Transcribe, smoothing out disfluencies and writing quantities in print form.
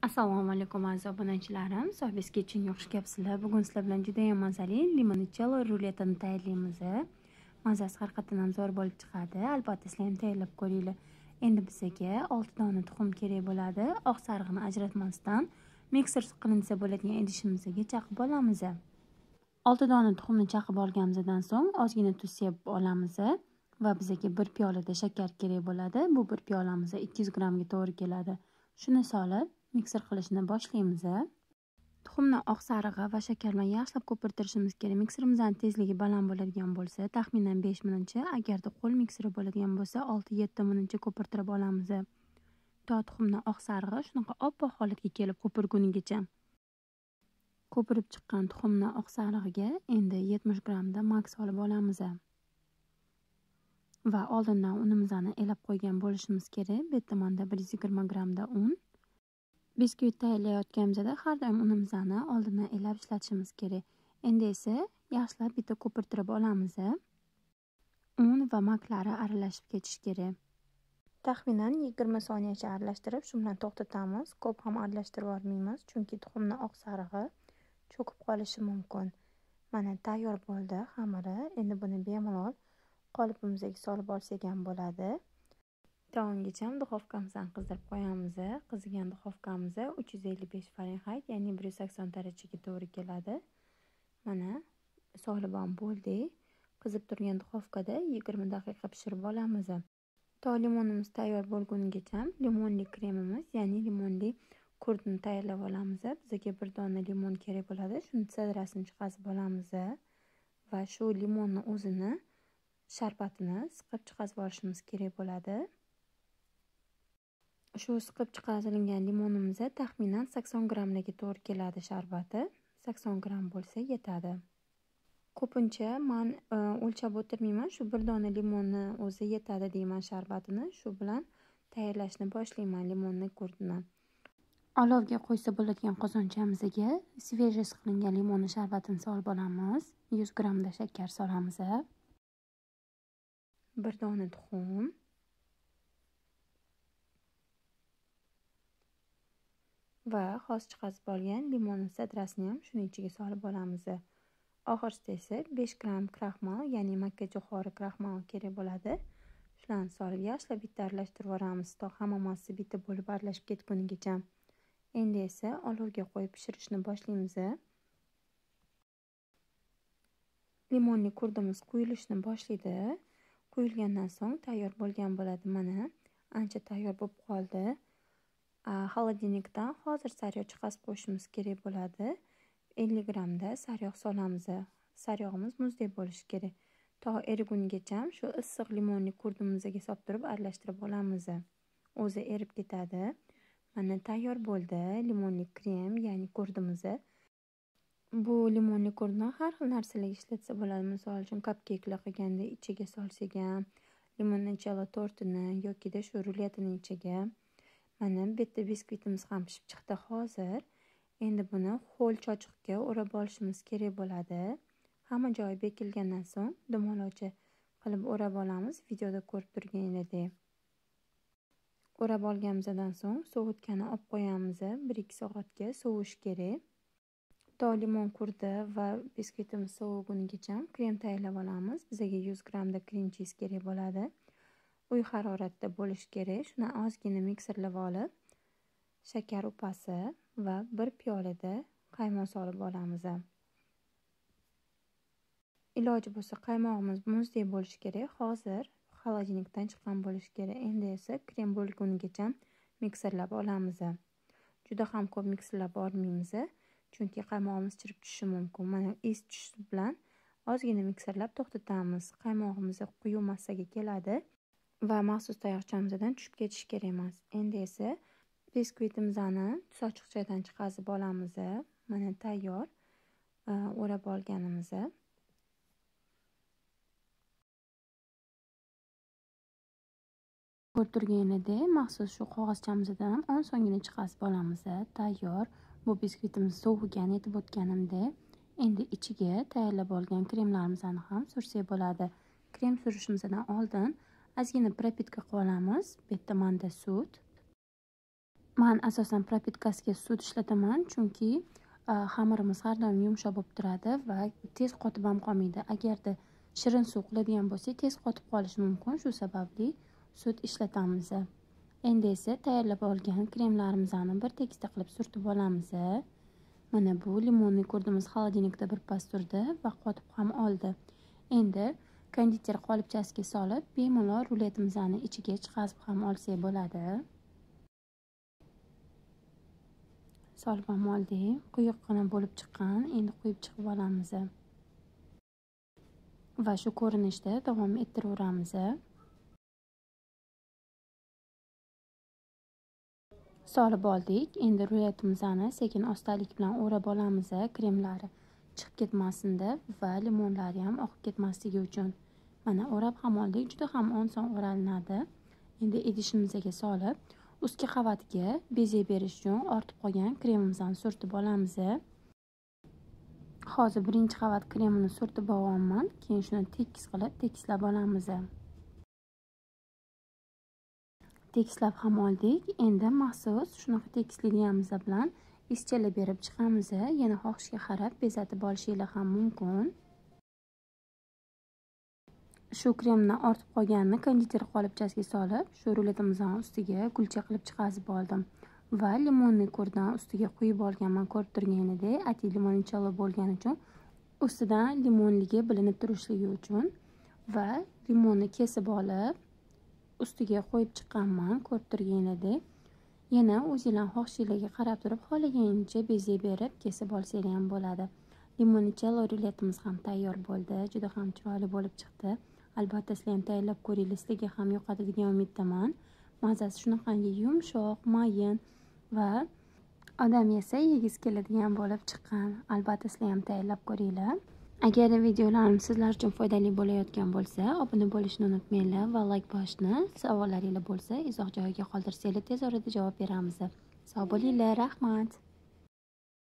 Assalomu alaykum aziz obunachilarim. Sobiz kitchen xush kelibsizlar. Bugun sizlar bilan juda ham mazali limoncello ruletini tayyorlaymiz. Mazasi har qatdan zo'r bo'lib chiqadi. Albatta sizlar ham tayyorlab ko'ringlar. Endi bizga 6 dona tuxum kerak bo'ladi. Oq sarig'ini ajratmasdan mikser qilinsa bo'ladigan idishimizga chaqib olamiz. 6 dona tuxumni chaqib olganimizdan so'ng ozgina tuz sepib olamiz va bizga 1 piyolada shakar kerak bo'ladi. Bu 1 piyolamiz 200 gramga to'g'ri keladi. Shuni solib mikser qilishni boshlaymiz. Tuxumni oq sarig'i va shakar bilan yaxshilab ko'pirtirishimiz kerak. Mikserimizning tezligi baland bo'ladigan bo'lsa, taxminan 5 minutcha, agarda qo'l mikseri bo'ladigan bo'lsa, 6-7 minutcha ko'pirtirib olamiz. To tuxumni oq sarig'i shunaqa oppoq holatga kelib ko'pirgunigacha. Ko'pirib chiqqan tuxumni oq sarig'iga endi 70 gramda mak solib olamiz. Va oldindan unimizni elab qo'ygan bo'lishimiz kerak. Bu tomonda 120 gramda un. Biskvit tayyorlayotganimizda har doim unimizni oldindan elab ishlatishimiz kerak. Endi esa yaxshilab bitta ko'pirtirib olamiz. Un va maklari aralashib ketish kerak. Taxminan 20 soniyacha aralashtirib, shu bilan to'xtatamiz. Ko'p ham aralashtirib yubormaymiz, chunki tuxumning oq sarig'i cho'kib qolishi mumkin. Mana tayyor bo'ldi xamiri. Endi buni bemalol qolipimizga solib olsak ham bo'ladi. Taomgacha duxovkamizni qizdirib qo'yamiz. Qizigan duxovkamiz 355 Fahrenheit, ya'ni 180 darajaga to'g'ri keladi. Mana solib ham bo'ldik. Qizib turgan duxovkada 20 daqiqa pishirib olamiz. To limonimiz tayyor bo'lgunigacha limonli kremimiz, ya'ni limonli kurdni tayyorlab olamiz. Bizga 1 dona limon kerak bo'ladi. Shuni sadrasini chiqazib olamiz va shu limonning o'zini sharbatini siqib chiqazib olishimiz kerak bo'ladi. Shu siqib chiqarilgan limonimiz taxminan 80 gramlarga to'g'ri keladi sharbati. 80 gram bo'lsa yetadi. Ko'pincha men o'lchab o'tirmayman, shu 1 dona limonni o'zi yetadi deyman sharbatini. Shu bilan tayyorlashni boshlayman limonni kurdini. Olovga qo'ysa bo'ladigan qozonchamizga svejiy qilingan limonni sharbatini solib olamiz. 100 gramda shakar solamiz. 1 dona tuxum. Va xos chiqazib olgan limon sadrasini ham shuning ichiga solib olamiz. Oxirida esa 5 gram kraxmal, ya'ni makkajo'xori kraxmali kerak bo'ladi. Shularni solib yaxshilab bitta aralashtirib yuboramiz, to hammasi bitta bo'lib aralashib ketgunigacha. Endi esa olovga qo'yib pishirishni boshlaymiz. Limonli kurdimiz quyilishni boshlaydi. Quyilgandan so'ng tayyor bo'lgan bo'ladi. Mana ancha tayyor bo'lib qoldi. Xolodilnikdan hozir sariyog' chiqazib qo'yishimiz kerak bo'ladi. 50 gramda sariyog' solamiz. Sariyog'imiz muzdek bo'lishi kerak. To erigunigacha shu issiq limonli kurdimizga solib turib aralashtirib olamiz. O'zi erib ketadi. Mana tayyor bo'ldi limonli krem, ya'ni kurdimiz. Bu limonli kurdni har xil narsalarga ishlatsa bo'ladi. Misol uchun cupcake'lar qilganda ichiga solsak ham, limoncello tortini yoki shu ruletini ichiga. Mana bitta biskvitimiz ham pishib chiqdi hozir. Endi buni ho'l chochiqga o'rab olishimiz kerak bo'ladi. Hamma joyi bekilgandan so'ng dumalovchi qilib o'rab olamiz. Videoda ko'rib turganinglardek. O'rab olganimizdan so'ng sovutgani olib qo'yamiz. 1-2 soatga sovish kerak. To limon kurdi va biskvitimiz sovigunigacha krem tayyorlab olamiz. Bizga 100 gramda krem chiz kerak bo'ladi. Uy haroratida bo'lishi kerak. Shuni ozgina mikserlab olib, shakar upasi va 1 piyolada qaymoq solib olamiz. Iloji bo'lsa qaymog'imiz muzdek bo'lishi kerak. Hozir xolodilnikdan chiqqan bo'lishi kerak. Endi esa krem bo'lgunigacha mikserlab olamiz. Juda ham ko'p mikserlab olmaymiz, chunki qaymog'imiz chirib tushishi mumkin. Mana is tushishi bilan ozgina mikserlab to'xtatamiz. Qaymog'imiz quyi massaga keladi va maxsus tayoqchamizdan tushib ketishi kerak emas. Endi esa biskvitimizni sochiqchadan chiqazib olamiz. Mana tayyor o'rab olganimiz. Ko'rib turganinglardek, maxsus shu qog'ozchamizdan 10 so'nggina chiqazib olamiz. Tayyor. Bu biskvitimiz sovigan etib o'tganimdek. Endi ichiga tayyorlab olgan kremlarimizni ham sursak bo'ladi. Krem surishimizdan oldin ozgina propitka qilib olamiz. Bu yerda manda sut, Man asosan propitkasiga sut ishlataman, chunki xamirimiz har doim yumshoq bo'lib turadi va tez qotib ham qolmaydi. Agarda shirin suv qiladigan bo'lsak, tez qotib qolishi mumkin. Shu sababli sut ishlatamiz. Endi esa tayyorlab olgan kremlarimizni bir tekisda qilib surtib olamiz. Mana bu limonli kurdimiz xolodilnikda birpas turdi va qotib ham oldi. Endi konditer qolipchasiga solib, bemalol ruletimizni ichiga chiqazib ham olsak bo'ladi. Solib ham oldik. Quyuqqina bo'lib chiqqan. Endi quyib chiqib olamiz. Va shu ko'rinishda davom ettiraveramiz. Solib oldik. Endi ruletimizni sekin ostalik bilan o'rab olamiz. Kremlari chiqib ketmasin deb va limonlari ham oqib ketmasligi uchun. Mana o'rab ham oldik. Juda ham oson o'ralinadi. Endi idishimizga solib, ustki qavatiga bezak berish uchun ortib qolgan kremimizni surtib olamiz. Hozir birinchi qavat kremini surtib olyapman. Keyin shuni tekis qilib tekislab olamiz. Tekislab ham oldik. Endi maxsus shunaqa tekislaydiganimiz bilan izchillab berib chiqamiz. Yana xohishga qarab bezatib olishingiz ham mumkin. Shu kremni ortib qolganini konditer qolipchasiga solib, shu ruletimizning ustiga gulcha qilib chiqazib oldim va limonli kurdan ustiga quyib olganman. Ko'rib turganingizday, ati limoncello bo'lgani uchun ustidan limonligi bilinib turishligi uchun va limonni kesib olib ustiga qo'yib chiqqanman. Ko'rib turganingizday, yana o'zingizlar xohishingizga qarab turib xohlaganingizcha bezak berib kesib olsangiz ham bo'ladi. Limoncello ruletimiz ham tayyor bo'ldi. Juda ham chiroyli bo'lib chiqdi. Albatta sizlar ham tayyorlab ko'ringlar. Sizlarga ham yoqadi degan umiddaman. Mazasi shunaqangi yumshoq, mayin va odam yesa yegisi keladigan bo'lib chiqqan. Albatta sizlar ham tayyorlab ko'ringlar. Agar videolarim sizlar uchun foydali bo'layotgan bo'lsa, obuna bo'lishni unutmanglar va like bosishni, savollaringiz bo'lsa, izoh joyiga qoldirsanglar tez orada javob beramiz. Sog' bo'linglar, rahmat.